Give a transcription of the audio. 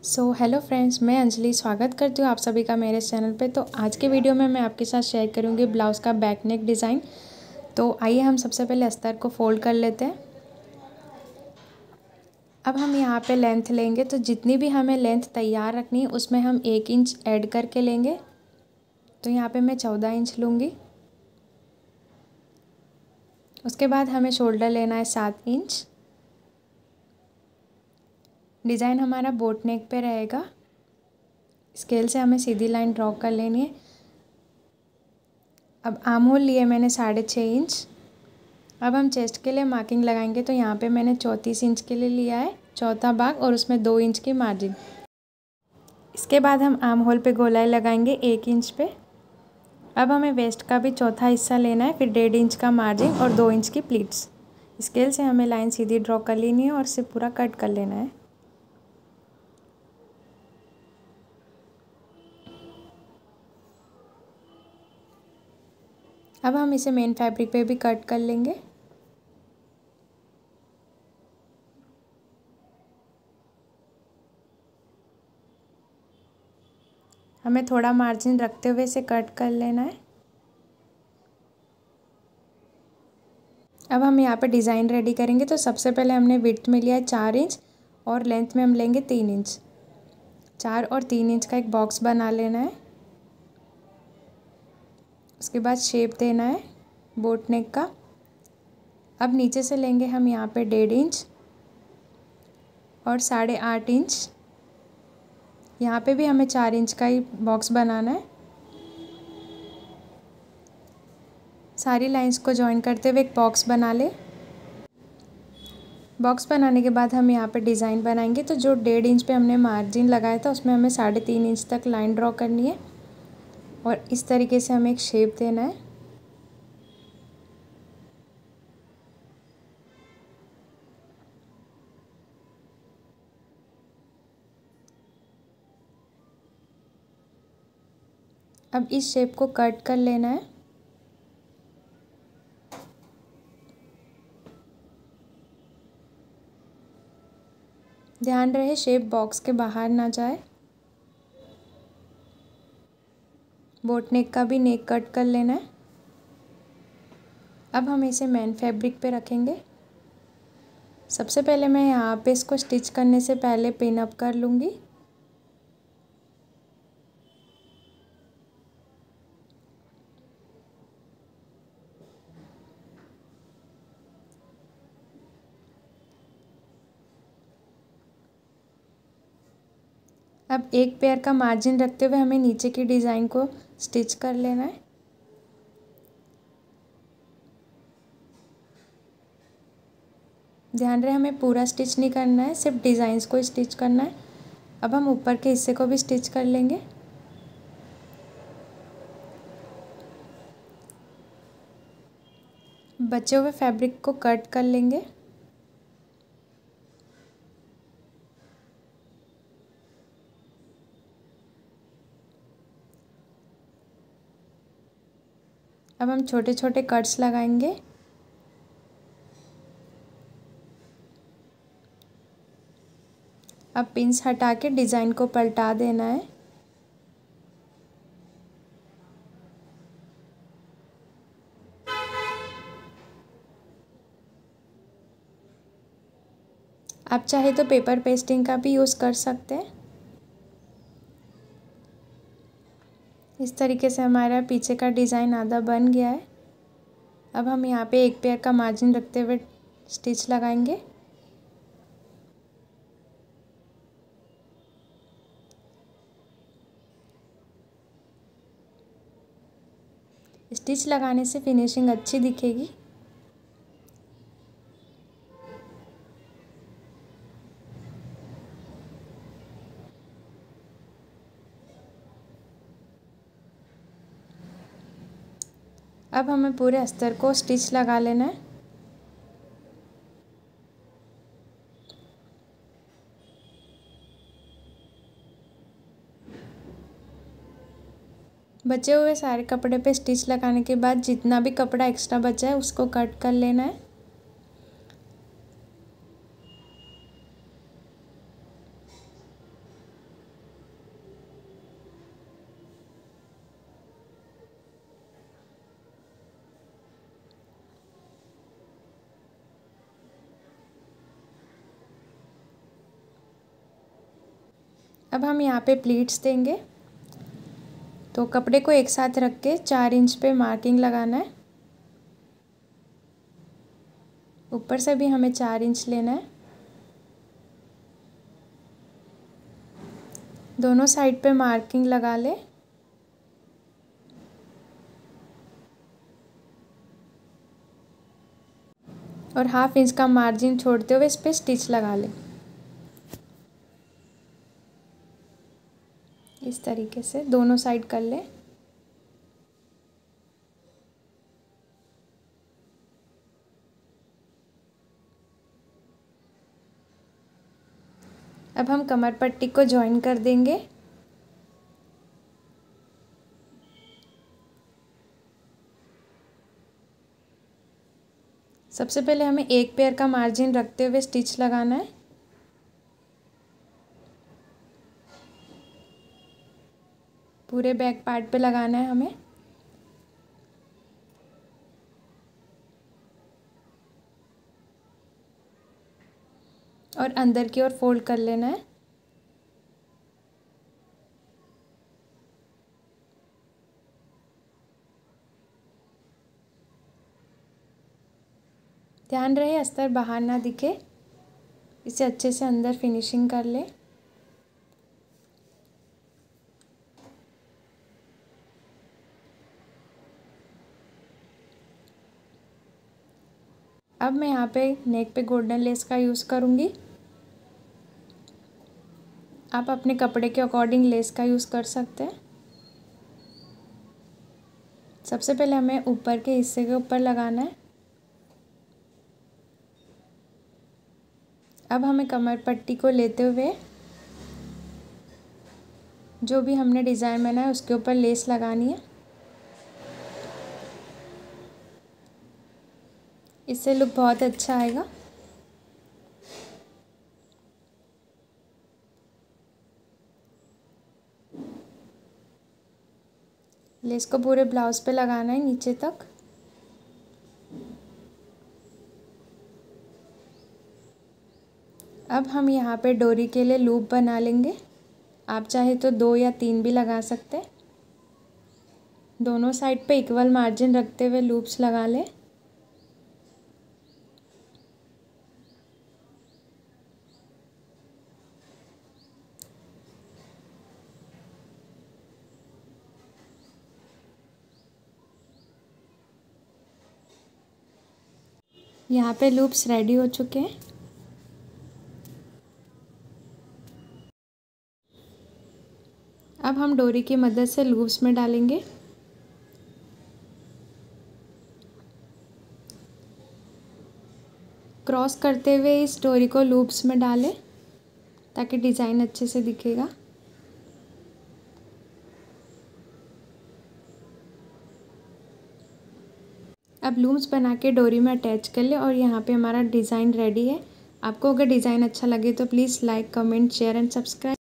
Hello friends, मैं अंजलि स्वागत करती हूँ आप सभी का मेरे चैनल पे। तो आज के वीडियो में मैं आपके साथ शेयर करूँगी ब्लाउज़ का बैक नेक डिज़ाइन। तो आइए हम सबसे पहले अस्तर को फोल्ड कर लेते हैं। अब हम यहाँ पे लेंथ लेंगे, तो जितनी भी हमें लेंथ तैयार रखनी है उसमें हम 1 इंच ऐड करके लेंगे। तो यहाँ पे मैं 14 इंच लूँगी। उसके बाद हमें शोल्डर लेना है 7 इंच। डिज़ाइन हमारा बोट नेक पे रहेगा। स्केल से हमें सीधी लाइन ड्रॉ कर लेनी है। अब आर्म होल लिए मैंने 6.5 इंच। अब हम चेस्ट के लिए मार्किंग लगाएंगे, तो यहाँ पे मैंने 34 इंच के लिए लिया है चौथा भाग और उसमें 2 इंच की मार्जिन। इसके बाद हम आर्म होल पे गोलाई लगाएंगे 1 इंच पे। अब हमें वेस्ट का भी चौथा हिस्सा लेना है, फिर 1.5 इंच का मार्जिन और 2 इंच की प्लीट्स। स्केल से हमें लाइन सीधी ड्रॉ कर लेनी है और इसे पूरा कट कर लेना है। अब हम इसे मेन फैब्रिक पे भी कट कर लेंगे। हमें थोड़ा मार्जिन रखते हुए इसे कट कर लेना है। अब हम यहाँ पे डिज़ाइन रेडी करेंगे, तो सबसे पहले हमने विड्थ में लिया है 4 इंच और लेंथ में हम लेंगे 3 इंच। 4 और 3 इंच का एक बॉक्स बना लेना है। उसके बाद शेप देना है बोट नेक का। अब नीचे से लेंगे हम यहाँ पे 1.5 इंच और 8.5 इंच। यहाँ पे भी हमें 4 इंच का ही बॉक्स बनाना है। सारी लाइंस को जॉइन करते हुए एक बॉक्स बना ले। बॉक्स बनाने के बाद हम यहाँ पे डिज़ाइन बनाएंगे, तो जो 1.5 इंच पे हमने मार्जिन लगाया था उसमें हमें 3.5 इंच तक लाइन ड्रॉ करनी है और इस तरीके से हमें एक शेप देना है। अब इस शेप को कट कर लेना है। ध्यान रहे शेप बॉक्स के बाहर ना जाए। बोट नेक का भी नेक कट कर लेना है। अब हम इसे मेन फैब्रिक पे रखेंगे। सबसे पहले मैं यहाँ पे इसको स्टिच करने से पहले पिन अप कर लूँगी। अब एक पेयर का मार्जिन रखते हुए हमें नीचे की डिज़ाइन को स्टिच कर लेना है। ध्यान रहे हमें पूरा स्टिच नहीं करना है, सिर्फ डिज़ाइंस को स्टिच करना है। अब हम ऊपर के हिस्से को भी स्टिच कर लेंगे। बचे हुए फैब्रिक को कट कर लेंगे। अब हम छोटे छोटे कट्स लगाएंगे। अब पिंस हटा के डिज़ाइन को पलटा देना है। आप चाहे तो पेपर पेस्टिंग का भी यूज़ कर सकते हैं। इस तरीके से हमारा पीछे का डिज़ाइन आधा बन गया है। अब हम यहाँ पे एक पेयर का मार्जिन रखते हुए स्टिच लगाएंगे। स्टिच लगाने से फिनिशिंग अच्छी दिखेगी। अब हमें पूरे अस्तर को स्टिच लगा लेना है। बचे हुए सारे कपड़े पे स्टिच लगाने के बाद जितना भी कपड़ा एक्स्ट्रा बचा है उसको कट कर लेना है। अब हम यहाँ पे प्लीट्स देंगे। तो कपड़े को एक साथ रख के 4 इंच पे मार्किंग लगाना है। ऊपर से भी हमें 4 इंच लेना है। दोनों साइड पे मार्किंग लगा ले। और 1/2 इंच का मार्जिन छोड़ते हुए इस पे स्टिच लगा ले। इस तरीके से दोनों साइड कर ले। अब हम कमर पट्टी को जॉइन कर देंगे। सबसे पहले हमें एक पेयर का मार्जिन रखते हुए स्टिच लगाना है। पूरे बैक पार्ट पे लगाना है हमें। और अंदर की ओर फोल्ड कर लेना है। ध्यान रहे अस्तर बाहर ना दिखे। इसे अच्छे से अंदर फिनिशिंग कर ले। अब मैं यहाँ पे नेक पे गोल्डन लेस का यूज़ करूँगी। आप अपने कपड़े के अकॉर्डिंग लेस का यूज़ कर सकते हैं। सबसे पहले हमें ऊपर के हिस्से के ऊपर लगाना है। अब हमें कमर पट्टी को लेते हुए जो भी हमने डिज़ाइन बनाया है उसके ऊपर लेस लगानी है। इससे लुक बहुत अच्छा आएगा। लेस को पूरे ब्लाउज पे लगाना है नीचे तक। अब हम यहाँ पे डोरी के लिए लूप बना लेंगे। आप चाहे तो 2 या 3 भी लगा सकते हैं। दोनों साइड पे इक्वल मार्जिन रखते हुए लूप्स लगा लें। यहाँ पे लूप्स रेडी हो चुके हैं। अब हम डोरी की मदद से लूप्स में डालेंगे। क्रॉस करते हुए इस डोरी को लूप्स में डालें ताकि डिज़ाइन अच्छे से दिखेगा। अब लूप्स बना के डोरी में अटैच कर ले और यहाँ पे हमारा डिज़ाइन रेडी है। आपको अगर डिज़ाइन अच्छा लगे तो please like, comment, share and subscribe.